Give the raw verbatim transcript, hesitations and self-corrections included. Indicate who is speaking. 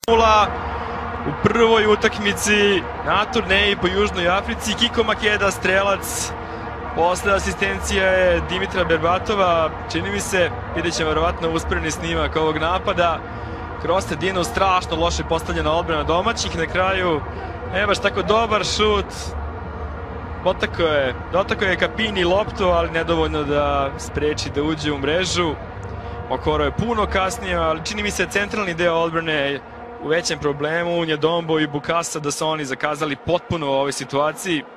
Speaker 1: nula u prvoj utakmici na turneji po Južnoj Africi. Kiko Makeda, strelac. Posle asistencija je Dimitra Berbatova. Čini mi se, vidjet ćemo verovatno usporeni snimak ovog napada. Kroz sredinu, strašno loše postavljena odbrana domaćih. Na kraju, ne baš tako dobar šut. Potako je, dotako je Kapini loptu, ali nedovoljno da spreči da uđe u mrežu. Okoro je puno kasnije, ali čini mi se centralni deo odbrane u većem problemu. Njedombo i Bukasa da su oni zakazali potpuno u ovoj situaciji.